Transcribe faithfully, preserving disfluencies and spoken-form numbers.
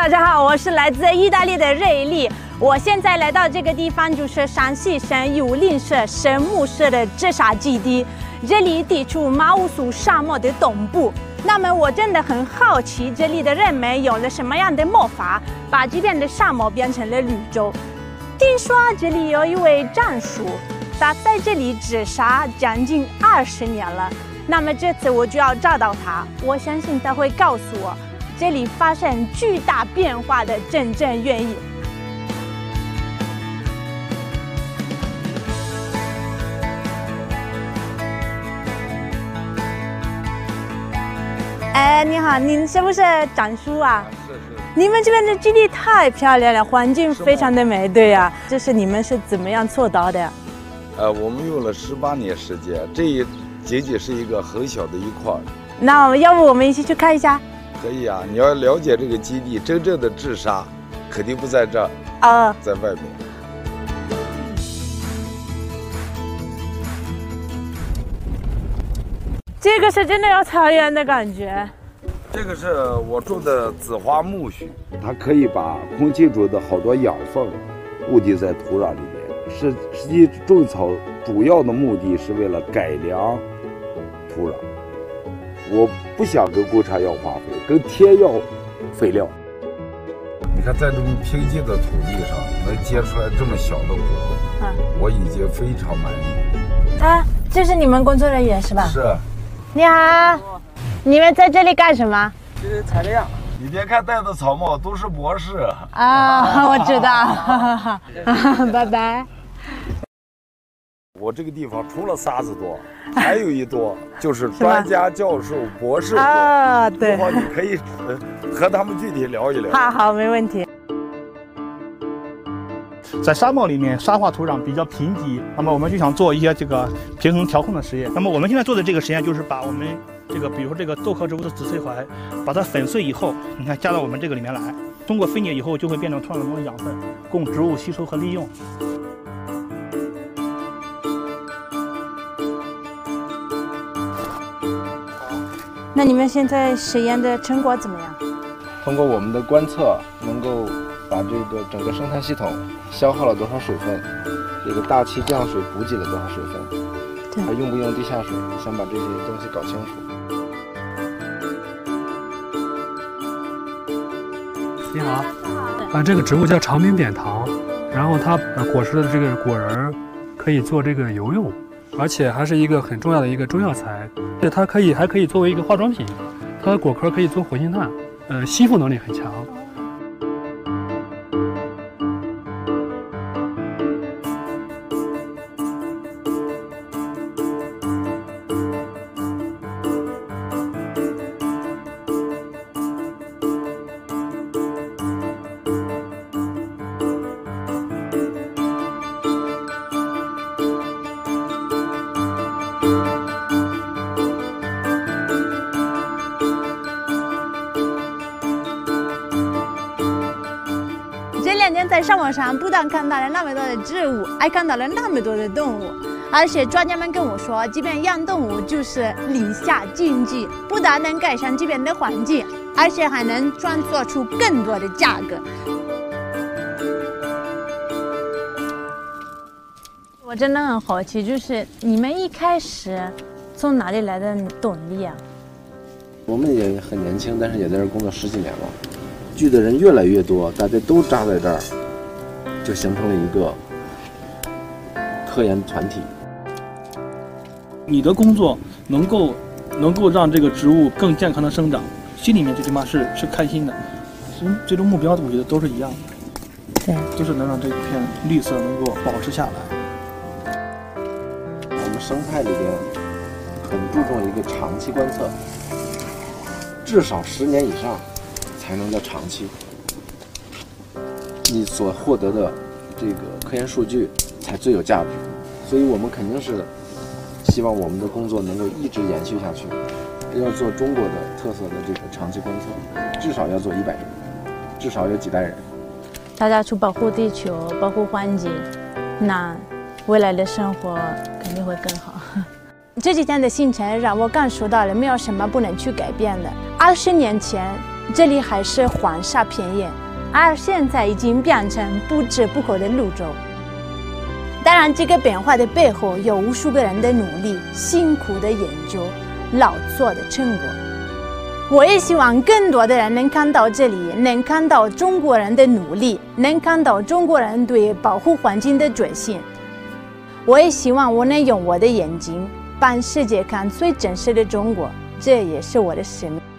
大家好，我是来自意大利的瑞丽。我现在来到这个地方，就是山西省Yulin市神木市的自杀基地，这里地处马乌苏沙漠的东部。那么我真的很好奇，这里的人们用了什么样的魔法，把这片的沙漠变成了绿洲？听说这里有一位战术，他在这里自杀将近二十年了。那么这次我就要找到他，我相信他会告诉我这里发生巨大变化的真正原因。哎，你好，您是不是战叔啊？是是。你们这边的基地太漂亮了，环境非常的美，对呀、啊。这是你们是怎么样做到的呀？ 呃，我们用了十八年时间，这一仅仅是一个很小的一块。 那要不我们一起去看一下？ 可以啊，你要了解这个基地真正的治沙，肯定不在这儿， 啊， 在外面。 这个是真的有草原的感觉。 这个是我种的紫花苜蓿，它可以把空气中的好多养分固定在土壤里面。实实际种草主要的目的是为了改良土壤。我不想跟工厂要化肥，跟天要肥料。你看，在这么平静的土地上能结出来这么小的果，嗯，我已经非常满意。 啊，这是你们工作人员是吧？ 是。 你好，你们在这里干什么？ 这是材料。你别看戴的草帽都是博士啊，我知道。拜拜。 我这个地方除了沙子多，还有一多就是专家、教授、博士多啊。对， 你可以和他们具体聊一聊。 好好，没问题。 在沙漠里面，沙化土壤比较贫瘠，那么我们就想做一些这个平衡调控的实验。那么我们现在做的这个实验就是把我们这个，比如说这个豆科植物的子翠环，把它粉碎以后，你看加到我们这个里面来，通过分解以后就会变成土壤中的养分，供植物吸收和利用。 那你们现在实验的成果怎么样？ 通过我们的观测，能够把这个整个生态系统消耗了多少水分，这个大气降水补给了多少水分，还用不用地下水，想把这些东西搞清楚。 你好，啊，这个植物叫长柄扁桃，然后它果实的这个果仁可以做这个油用，而且还是一个很重要的一个中药材。对，它可以还可以作为一个化妆品，它的果壳可以做活性炭，呃，吸附能力很强。 这两天在沙漠上不但看到了那么多的植物，还看到了那么多的动物，而且专家们跟我说，这边养动物就是立下经济，不但能改善这边的环境，而且还能创造出更多的价格。我真的很好奇，就是你们一开始从哪里来的动力啊？ 我们也很年轻，但是也在这工作十几年了。聚的人越来越多，大家都扎在这儿，就形成了一个科研团体。 你的工作能够能够让这个植物更健康的生长，心里面最起码是是开心的。其实最终目标我觉得都是一样的， 对， 就是能让这一片绿色能够保持下来。 我们生态里边很注重一个长期观测，至少十年以上。才能叫长期，你所获得的这个科研数据才最有价值，所以我们肯定是希望我们的工作能够一直延续下去，要做中国的特色的这个长期观测，至少要做一百年，至少有几代人。 大家去保护地球、保护环境，那未来的生活肯定会更好。这几天的行程让我感受到了没有什么不能去改变的。二十年前， 这里还是黄沙平原，而现在已经变成不折不扣的绿洲。当然，这个变化的背后有无数个人的努力、辛苦的研究、劳作的成果。我也希望更多的人能看到这里，能看到中国人的努力，能看到中国人对保护环境的决心。我也希望我能用我的眼睛帮世界看最真实的中国，这也是我的使命。